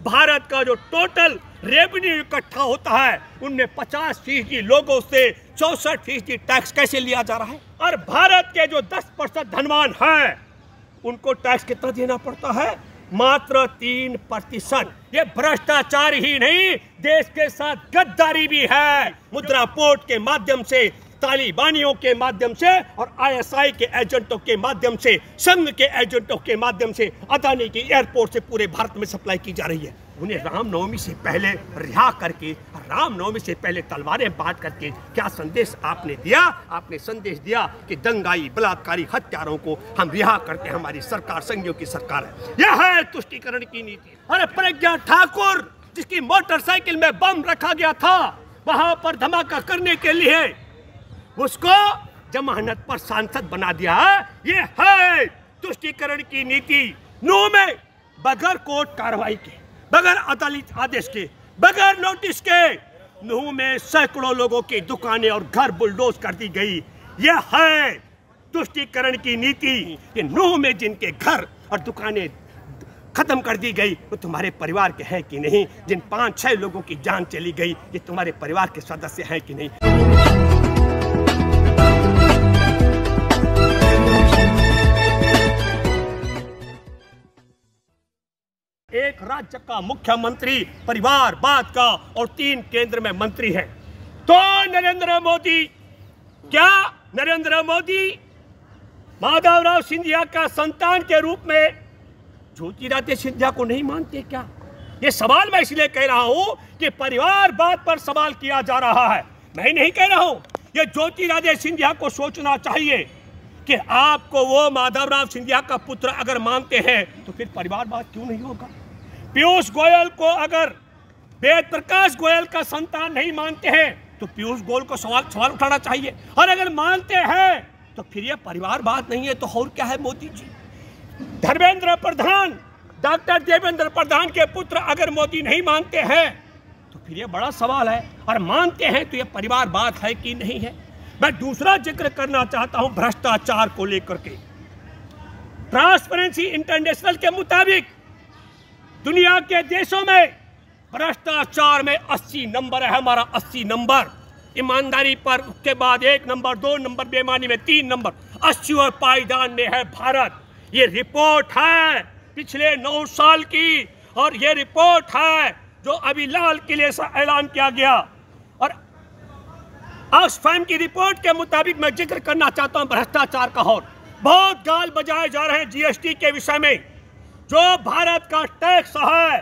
भारत का जो total revenue इकट्ठा होता है उनमें 50% लोगों से 64% टैक्स कैसे लिया जा रहा है। और भारत के जो 10% धनवान हैं उनको टैक्स कितना देना पड़ता है? मात्र 3%। ये भ्रष्टाचार ही नहीं, देश के साथ गद्दारी भी है। मुद्रा पोर्ट के माध्यम से, तालिबानियों के माध्यम से और ISI के एजेंटों के माध्यम से, संघ के एजेंटों के माध्यम से अदानी की एयरपोर्ट से पूरे भारत में सप्लाई की जा रही है। उन्हें रामनवमी से पहले रिहा करके, रामनवमी से पहले तलवारें बांट करके क्या संदेश आपने दिया? आपने संदेश दिया कि दंगाई, बलात्कारी, हत्यारों को हम रिहा करते, हमारी सरकार संघियों की सरकार है। यह है तुष्टीकरण की नीति। अरे प्रज्ञा ठाकुर जिसकी मोटरसाइकिल में बम रखा गया था वहां पर धमाका करने के लिए उसको जमानत पर सांसद बना दिया। ये है तुष्टीकरण की नीति। नूह में बगैर कोर्ट कार्रवाई के, बगैर अदालत आदेश के, बगैर नोटिस के नूह में सैकड़ों लोगों की दुकानें और घर बुलडोज कर दी गई। यह है तुष्टीकरण की नीति। कि नूह में जिनके घर और दुकानें खत्म कर दी गई वो तुम्हारे परिवार के हैं कि नहीं? जिन 5-6 लोगों की जान चली गई ये तुम्हारे परिवार के सदस्य हैं कि नहीं? एक राज्य का मुख्यमंत्री परिवारवाद का और 3 केंद्र में मंत्री है। तो नरेंद्र मोदी, क्या नरेंद्र मोदी माधवराव सिंधिया का संतान के रूप में ज्योतिरादित्य सिंधिया को नहीं मानते क्या? ये सवाल मैं इसलिए कह रहा हूं कि परिवारवाद पर सवाल किया जा रहा है। मैं नहीं कह रहा हूं, ये ज्योतिरादित्य सिंधिया को सोचना चाहिए कि आपको वो माधवराव सिंधिया का पुत्र अगर मानते हैं तो फिर परिवारवाद क्यों नहीं होगा? पीयूष गोयल को अगर वेद प्रकाश गोयल का संतान नहीं मानते हैं तो पीयूष गोयल को सवाल उठाना चाहिए। और अगर मानते हैं तो फिर ये परिवारवाद नहीं है तो और क्या है मोदी जी? धर्मेंद्र प्रधान, डॉक्टर देवेंद्र प्रधान के पुत्र अगर मोदी नहीं मानते हैं तो फिर ये बड़ा सवाल है। और मानते हैं तो ये परिवारवाद है कि नहीं है? मैं दूसरा जिक्र करना चाहता हूं भ्रष्टाचार को लेकर के। ट्रांसपेरेंसी इंटरनेशनल के मुताबिक दुनिया के देशों में भ्रष्टाचार में 80 नंबर है हमारा, 80 नंबर। ईमानदारी पर उसके बाद 1 नंबर, 2 नंबर, बेईमानी में 3 नंबर, 80वें पायदान में है भारत। ये रिपोर्ट है पिछले 9 साल की और ये रिपोर्ट है जो अभी लाल किले से ऐलान किया गया। और ऑक्सफैम की रिपोर्ट के मुताबिक मैं जिक्र करना चाहता हूं भ्रष्टाचार का। और बहुत गाल बजाए जा रहे हैं जीएसटी के विषय में। जो भारत का टैक्स है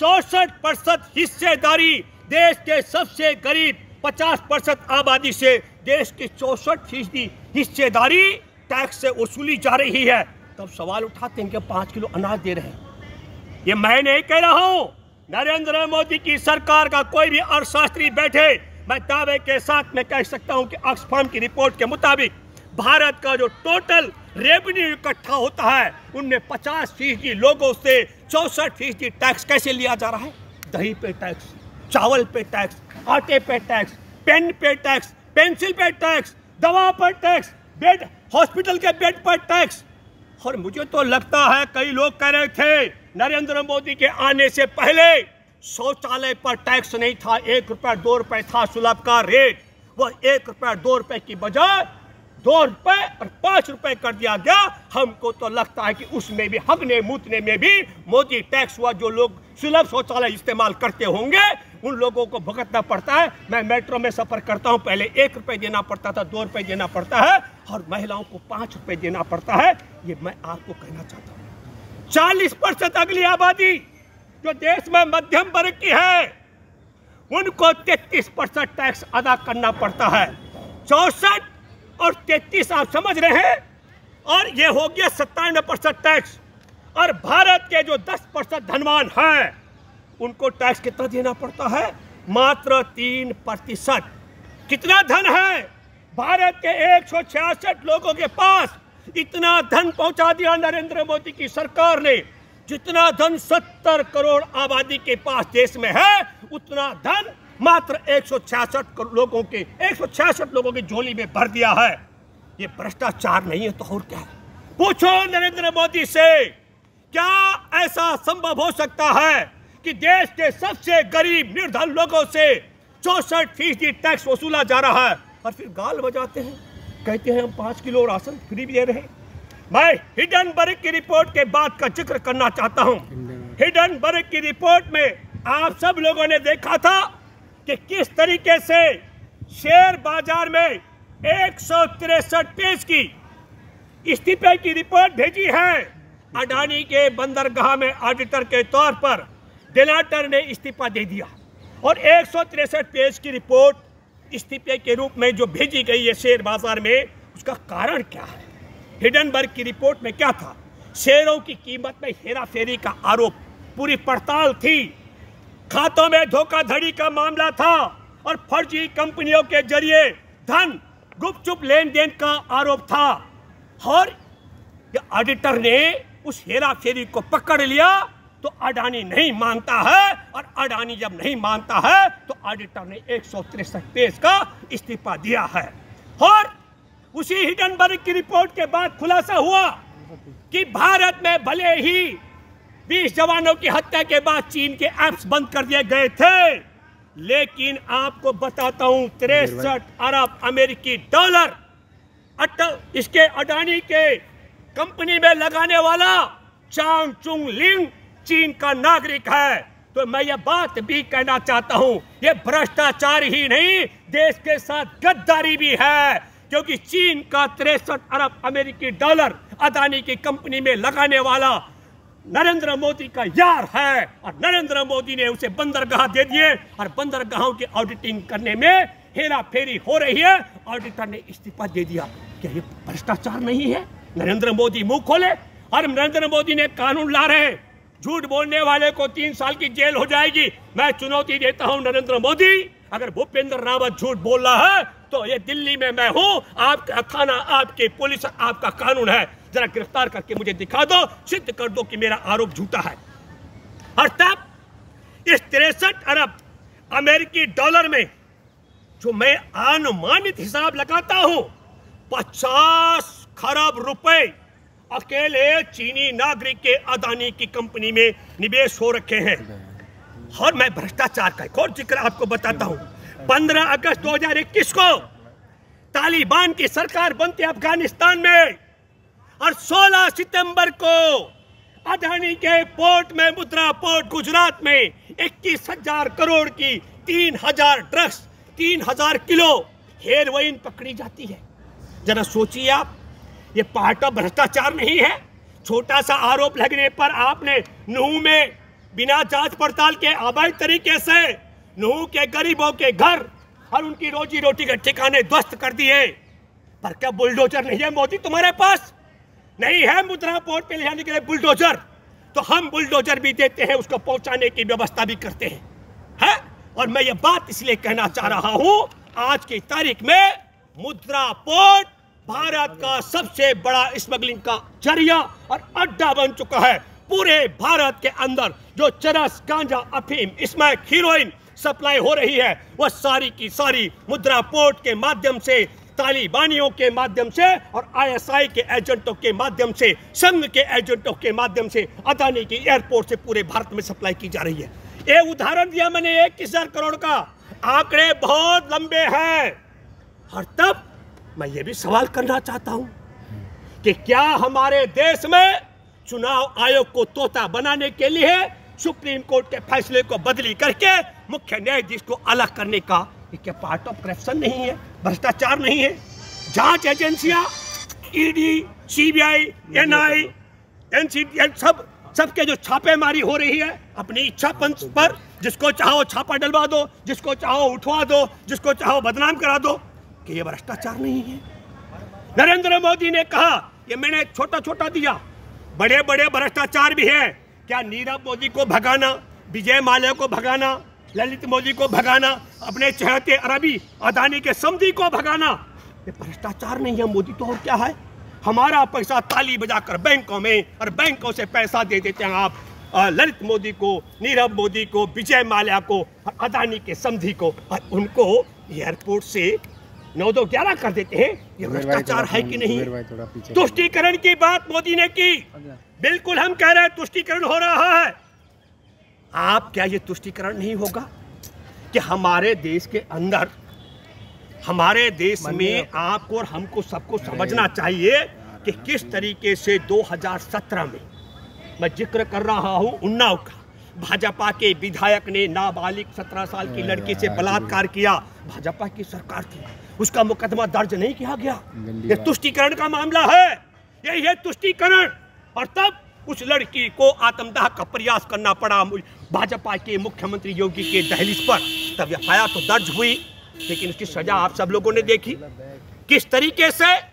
64% हिस्सेदारी, देश के सबसे गरीब 50% आबादी से देश की 64% हिस्सेदारी टैक्स से वसूली जा रही है। तब सवाल उठाते हैं कि 5 किलो अनाज दे रहे हैं। ये मैं नहीं कह रहा हूं, नरेंद्र मोदी की सरकार का कोई भी अर्थशास्त्री बैठे, मैं दावे के साथ में कह सकता हूं कि ऑक्सफैम की रिपोर्ट के मुताबिक भारत का जो टोटल रेवेन्यू इकट्ठा होता है उनमें 50% लोगों से 64% टैक्स कैसे लिया जा रहा है? दही पे टैक्स, चावल पे टैक्स, आटे पे टैक्स, पेन पे टैक्स, पेंसिल पे टैक्स, दवा पर टैक्स, बेड, हॉस्पिटल के बेड पर टैक्स। और मुझे तो लगता है कई लोग कह रहे थे नरेंद्र मोदी के आने से पहले शौचालय पर टैक्स नहीं था, 1 रुपया 2 रुपये था सुलभ का रेट। वह 1 रुपया 2 रुपये की बजाय 2 रुपये और 5 रुपये कर दिया गया। हमको तो लगता है कि उसमें भी हगने मूतने में भी मोदी टैक्स हुआ। जो लोग सुलभ शौचालय इस्तेमाल करते होंगे उन लोगों को भुगतना पड़ता है। मैं मेट्रो में सफर करता हूं, पहले 1 रुपये देना पड़ता था, 2 रुपये देना पड़ता है और महिलाओं को 5 रुपये देना पड़ता है। ये मैं आपको कहना चाहता हूं। 40% अगली आबादी जो देश में मध्यम वर्ग की है उनको 33% टैक्स अदा करना पड़ता है। 64 और 33 आप समझ रहे हैं, और ये हो गया 97% टैक्स। और भारत के जो 10% धनवान हैं उनको टैक्स कितना देना पड़ता है? मात्र 3%। कितना धन है भारत के 166 लोगों के पास? इतना धन पहुंचा दिया नरेंद्र मोदी की सरकार ने। जितना धन 70 करोड़ आबादी के पास देश में है उतना धन मात्र 166 लोगों के 166 लोगों की झोली में भर दिया है। ये भ्रष्टाचार नहीं है तो और क्या है? पूछो नरेंद्र मोदी से, क्या ऐसा संभव हो सकता है कि देश के सबसे गरीब निर्धन लोगों से 64% टैक्स वसूला जा रहा है, और फिर गाल बजाते हैं, कहते हैं हम 5 किलो राशन फ्री भी दे रहे हैं। मैं हिडनबर्ग की रिपोर्ट के बाद का जिक्र करना चाहता हूं। हिडनबर्ग की रिपोर्ट में आप सब लोगों ने देखा था कि किस तरीके से शेयर बाजार में 163 पेज की इस्तीफे की रिपोर्ट भेजी है। अडानी के बंदरगाह में ऑडिटर के तौर पर डेलाटर ने इस्तीफा दे दिया, और 163 पेज की रिपोर्ट इस्तीफे के रूप में जो भेजी गई है शेयर बाजार में, उसका कारण क्या है? हिडनबर्ग की रिपोर्ट में क्या था? शेयरों की कीमत में हेराफेरी का आरोप, पूरी पड़ताल थी, खातों में धोखाधड़ी का मामला था, और फर्जी कंपनियों के जरिए धन गुपचुप लेन देन का आरोप था। और ऑडिटर ने उस हेराफेरी को पकड़ लिया तो अडानी नहीं मानता है, और अडानी जब नहीं मानता है तो ऑडिटर ने 163 पेज का इस्तीफा दिया है। और उसी हिडनबर्ग की रिपोर्ट के बाद खुलासा हुआ कि भारत में भले ही 20 जवानों की हत्या के बाद चीन के ऐप्स बंद कर दिए गए थे, लेकिन आपको बताता हूं 63 अरब अमेरिकी डॉलर इसके अडानी के कंपनी में लगाने वाला चांग चुंग लिंग चीन का नागरिक है। तो मैं ये बात भी कहना चाहता हूं, ये भ्रष्टाचार ही नहीं, देश के साथ गद्दारी भी है, क्योंकि चीन का 63 अरब अमेरिकी डॉलर अडानी की कंपनी में लगाने वाला नरेंद्र मोदी का यार है, और नरेंद्र मोदी ने उसे बंदरगाह दे दिए, और बंदरगाहों की ऑडिटिंग करने में हेरा फेरी हो रही है। ऑडिटर ने इस्तीफा दे दिया। क्या ये भ्रष्टाचार नहीं है? नरेंद्र मोदी मुंह खोले, और नरेंद्र मोदी ने कानून ला रहे हैं, झूठ बोलने वाले को 3 साल की जेल हो जाएगी। मैं चुनौती देता हूं नरेंद्र मोदी, अगर भूपेंद्र रावत झूठ बोल रहा है तो ये दिल्ली में मैं हूं, आपका थाना, आपकी पुलिस, आपका कानून है, जरा गिरफ्तार करके मुझे दिखा दो, सिद्ध कर दो कि मेरा आरोप झूठा है। और तब इस 63 अरब अमेरिकी डॉलर में जो मैं अनुमानित हिसाब लगाता हूं 50 खरब रुपए अकेले चीनी नागरिक के अडानी की कंपनी में निवेश हो रखे हैं। और मैं भ्रष्टाचार का एक और जिक्र आपको बताता हूं। 15 अगस्त 2021 को तालिबान की सरकार बनती अफगानिस्तान में, और 16 सितंबर को अडानी के पोर्ट में, मुद्रा पोर्ट गुजरात में 21,000 करोड़ की 3,000 ड्रग्स, 3,000 किलो हेरोइन पकड़ी जाती है। जरा सोचिए आप, ये पार्ट ऑफ भ्रष्टाचार नहीं है? छोटा सा आरोप लगने पर आपने नूह में बिना जांच पड़ताल के अवैध तरीके से नूह के गरीबों के घर और उनकी रोजी रोटी के ठिकाने ध्वस्त कर दिए। पर क्या बुलडोजर नहीं है मोदी तुम्हारे पास? नहीं है मुद्रा पोर्ट पे ले जाने के लिए बुलडोजर? तो हम बुलडोजर भी देते हैं, उसको पहुंचाने की व्यवस्था भी करते हैं, है? और मैं ये बात इसलिए कहना चाह रहा हूं, आज की तारीख में मुद्रा पोर्ट भारत का सबसे बड़ा स्मगलिंग का जरिया और अड्डा बन चुका है। पूरे भारत के अंदर जो चरस, गांजा, अफीम, स्मैक, हीरोइन सप्लाई हो रही है, वह सारी की सारी मुद्रा पोर्ट के माध्यम से, तालिबानियों के माध्यम से, और ISI के एजेंटों के माध्यम से, संघ के एजेंटों के माध्यम से अडानी की एयरपोर्ट से पूरे भारत में सप्लाई की जा रही है। ये उदाहरण दिया मैंने 21,000 करोड़ का, आंकड़े बहुत लंबे हैं। और तब मैं ये भी सवाल करना चाहता हूं कि क्या हमारे देश में चुनाव आयोग को तोता बनाने के लिए सुप्रीम कोर्ट के फैसले को बदली करके मुख्य न्यायाधीश को अलग करने का ये क्या पार्ट ऑफ करप्शन नहीं है? भ्रष्टाचार नहीं है? जांच एजेंसियां, ED, CBI, NI, NCT, सबके जो छापेमारी हो रही है अपनी इच्छा पर, जिसको चाहो छापा डलवा दो, जिसको चाहो उठवा दो, जिसको चाहो बदनाम करा दो, कि ये भ्रष्टाचार नहीं है? नरेंद्र मोदी ने कहा, ये मैंने छोटा छोटा दिया, बड़े बड़े भ्रष्टाचार भी है। क्या नीरव मोदी को भगाना, विजय माल्या को भगाना, ललित मोदी को भगाना, अपने चहेते अरबी अडानी के समधी को भगाना, ये भ्रष्टाचार नहीं है मोदी? तो और क्या है? हमारा पैसा ताली बजाकर बैंकों में, और बैंकों से पैसा दे देते हैं आप ललित मोदी को, नीरव मोदी को, विजय माल्या को, और अडानी के समधी को, और उनको एयरपोर्ट से 9-11 कर देते हैं। ये भ्रष्टाचार है कि नहीं? तुष्टीकरण की बात मोदी ने की, बिल्कुल हम कह रहे हैं तुष्टीकरण हो रहा है। आप क्या ये तुष्टीकरण नहीं होगा कि हमारे देश के अंदर, हमारे देश में आपको और हमको सबको समझना चाहिए कि किस तरीके से 2017 में मैं जिक्र कर रहा हूं उन्नाव का, भाजपा के विधायक ने नाबालिग 17 साल की लड़की से बलात्कार किया। भाजपा की सरकार थी, उसका मुकदमा दर्ज नहीं किया गया। ये तुष्टीकरण का मामला है, यही है तुष्टीकरण। और तब उस लड़की को आत्मदाह का प्रयास करना पड़ा भाजपा के मुख्यमंत्री योगी के दहलीज पर। तब एफआईआर तो दर्ज हुई, लेकिन उसकी सजा आप सब लोगों ने देखी किस तरीके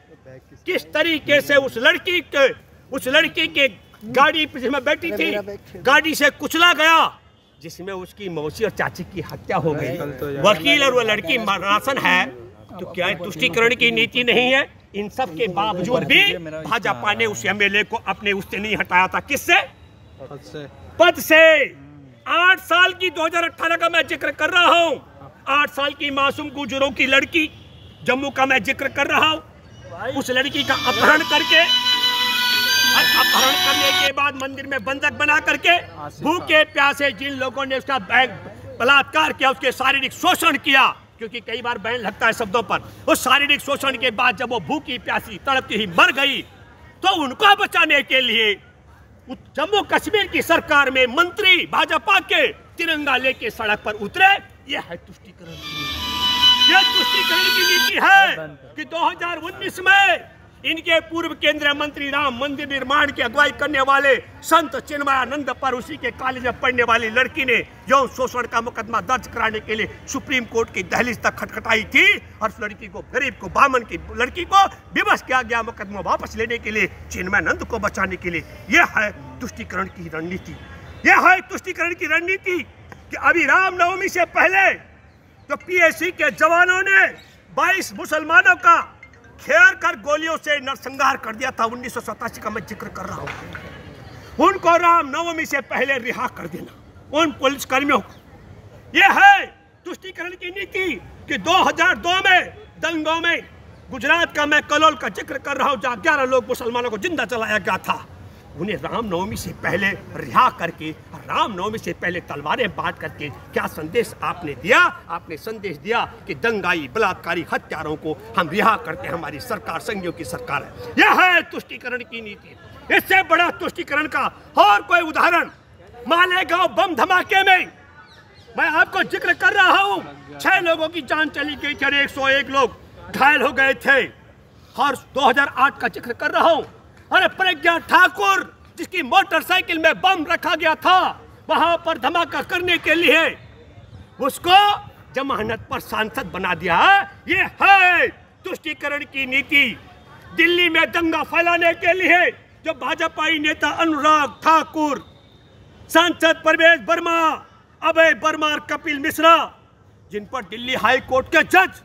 से उस लड़की के गाड़ी जिसमें बैठी थी, गाड़ी से कुचला गया, जिसमें उसकी मौसी और चाची की हत्या हो गई। वकील और वो लड़की मरणासन है, तो क्या तुष्टीकरण की नीति नहीं है? इन सब के बावजूद भी भाजपा ने उस एमएलए को अपने उससे नहीं हटाया था। किससे? पद से। 8 साल की 2018 का मैं जिक्र कर रहा हूँ, 8 साल की मासूम गुजरों की लड़की जम्मू का मैं जिक्र कर रहा हूँ। उस लड़की का अपहरण करने के बाद मंदिर में बंधक बना करके भूखे प्यासे जिन लोगों ने उसका बलात्कार किया, उसके शारीरिक शोषण किया, क्योंकि कई बार बैन लगता है शब्दों पर। उस शारीरिक शोषण के बाद जब वो भूखी प्यासी तड़पती ही मर गई, तो उनको बचाने के लिए जम्मू कश्मीर की सरकार में मंत्री भाजपा के तिरंगा लेके सड़क पर उतरे। यह है तुष्टीकरण की नीति। यह तुष्टीकरण की नीति है कि 2019 में इनके पूर्व केंद्रीय मंत्री राम मंदिर निर्माण की अगुवाई करने वाले संत चिन्मयानंद पर उसी के कॉलेज में पढ़ने वाली लड़की ने यौन शोषण का मुकदमा दर्ज कराने के लिए सुप्रीम कोर्ट की दहलीज तक खटखटाई थी। और उस लड़की को, गरीब को, ब्राह्मण की लड़की को विवश किया गया मुकदमा वापस लेने के लिए, चिन्मयानंद को बचाने के लिए। यह है तुष्टीकरण की रणनीति। यह है तुष्टीकरण की रणनीति कि अभी रामनवमी से पहले जो पीएसी के जवानों ने 22 मुसलमानों का घेर कर गोलियों से नरसंहार कर दिया था, 1987 का मैं जिक्र कर रहा हूं। उनको रामनवमी से पहले रिहा कर देना, उन पुलिसकर्मियों को। यह है तुष्टीकरण की नीति कि 2002 में दंगों में गुजरात का मैं कलोल का जिक्र कर रहा हूं, जहां 11 लोग मुसलमानों को जिंदा जलाया गया था। उन्हें रामनवमी से पहले रिहा करके, रामनवमी से पहले तलवारें बांट करके क्या संदेश आपने दिया? आपने संदेश दिया कि दंगाई, बलात्कारी, हत्यारों को हम रिहा करते, हमारी सरकार संघियों की सरकार है। यह है तुष्टीकरण की नीति। इससे बड़ा तुष्टीकरण का और कोई उदाहरण मालेगांव बम धमाके में मैं आपको जिक्र कर रहा हूं। 6 लोगों की जान चली गई थी और 101 लोग घायल हो गए थे। और 2008 का जिक्र कर रहा हूं। अरे प्रज्ञा ठाकुर, जिसकी मोटरसाइकिल में बम रखा गया था, वहां पर धमाका करने के लिए उसको जमानत पर सांसद बना दिया। ये है तुष्टीकरण की नीति। दिल्ली में दंगा फैलाने के लिए जो भाजपाई नेता अनुराग ठाकुर, सांसद परवेज वर्मा, अभय वर्मा और कपिल मिश्रा, जिन पर दिल्ली हाई कोर्ट के जज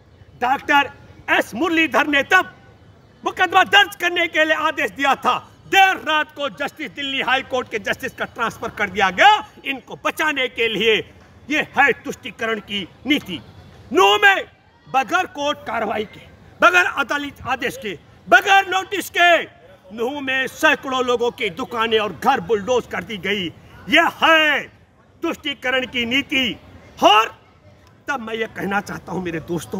डॉक्टर एस मुरलीधर ने तब मुकदमा दर्ज करने के लिए आदेश दिया था, देर रात को जस्टिस दिल्ली हाई कोर्ट के जस्टिस का ट्रांसफर कर दिया गया इनको बचाने के लिए। यह है तुष्टीकरण की नीति। नूह में बगैर कोर्ट कार्रवाई के, बगैर अदालत आदेश के, बगैर नोटिस के नूह में सैकड़ों लोगों की दुकानें और घर बुलडोज कर दी गई। यह है तुष्टीकरण की नीति। और तब मैं ये कहना चाहता हूं मेरे दोस्तों,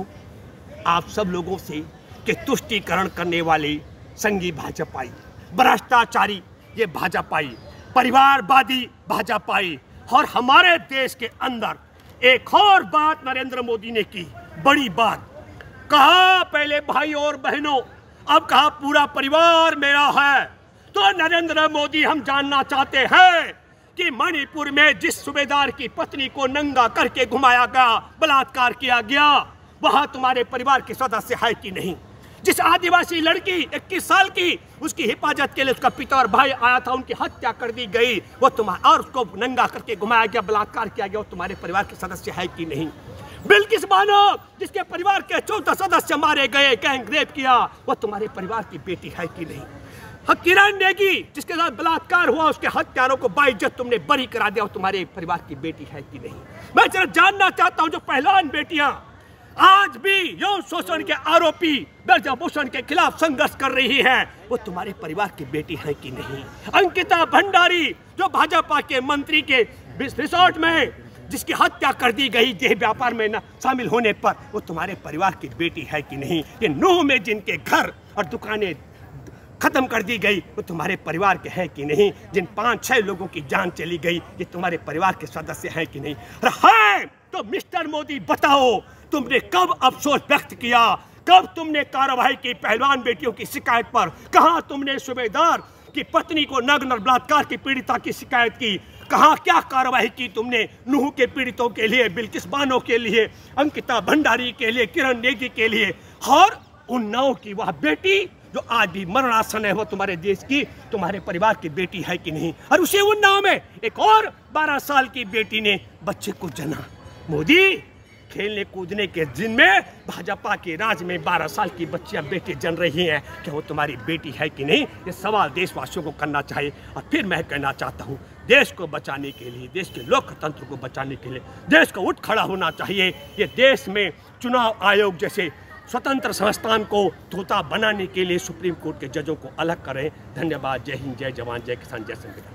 आप सब लोगों से कि तुष्टीकरण करने वाले संघी भाजपाई, भ्रष्टाचारी ये भाजपाई, परिवारवादी भाजपाई, और हमारे देश के अंदर एक और बात नरेंद्र मोदी ने की, बड़ी बात कहा, पहले भाई और बहनों, अब कहा पूरा परिवार मेरा है। तो नरेंद्र मोदी, हम जानना चाहते हैं कि मणिपुर में जिस सूबेदार की पत्नी को नंगा करके घुमाया गया, बलात्कार किया गया, वहां तुम्हारे परिवार के सदस्य है कि नहीं? जिस आदिवासी लड़की 21 साल की, उसकी हिफाजत के लिए उसका पिता और भाई आया था, उनकी हत्या कर दी गई, वो तुम्हारा, और उसको नंगा करके घुमाया गया, बलात्कार किया गया, वो तुम्हारे परिवार के सदस्य है कि नहीं? बिल्किस बानो, जिसके परिवार के 14 सदस्य मारे गए, गैंग रेप किया, वो तुम्हारे परिवार की बेटी है कि नहीं? किरण नेगी, जिसके साथ बलात्कार हुआ, उसके हत्यारों को बाइज्जत तुमने बरी करा दिया, वो तुम्हारे परिवार की बेटी है कि नहीं? मैं जरा जानना चाहता हूं, जो पहलवान बेटियां आज भी यौन शोषण के आरोपी ब्रजभूषण के खिलाफ संघर्ष कर रही है, वो तुम्हारे परिवार की बेटी है कि नहीं? अंकिता भंडारी, जो भाजपा के मंत्री के रिसोर्ट में जिसकी हत्या कर दी गई देह व्यापार में न शामिल होने पर, वो तुम्हारे परिवार की बेटी है कि नहीं? ये नूह में जिनके घर और दुकानें खत्म कर दी गई, वो तुम्हारे परिवार के हैं कि नहीं? जिन 5-6 लोगों की जान चली गई, ये तुम्हारे परिवार के सदस्य हैं कि नहीं? है तो मिस्टर मोदी बताओ, तुमने कब अफसोस व्यक्त किया? कब तुमने कार्रवाई की पहलवान बेटियों की शिकायत पर? कहां तुमने सूबेदार की पत्नी को नग्न बलात्कार की पीड़िता की शिकायत की? कहां क्या कार्रवाई की तुमने नूह के पीड़ितों के लिए, बिल्किस बानो के लिए, अंकिता भंडारी के लिए, किरण नेगी के लिए, और उन्नाव की वह बेटी जो आज भी मरणासन है, वो तुम्हारे देश की, तुम्हारे परिवार की बेटी है कि नहीं? और उसी उन्नाव में एक और 12 साल की बेटी ने बच्चे को जना। मोदी, खेलने कूदने के दिन में भाजपा के राज में 12 साल की बच्चियां बेटी जन रही हैं, क्या वो तुम्हारी बेटी है कि नहीं? ये सवाल देशवासियों को करना चाहिए। और फिर मैं कहना चाहता हूँ, देश को बचाने के लिए, देश के लोकतंत्र को बचाने के लिए देश को उठ खड़ा होना चाहिए। ये देश में चुनाव आयोग जैसे स्वतंत्र संस्थान को तोता बनाने के लिए सुप्रीम कोर्ट के जजों को अलग करें। धन्यवाद। जय हिंद, जय जवान, जय किसान, जय संविधान।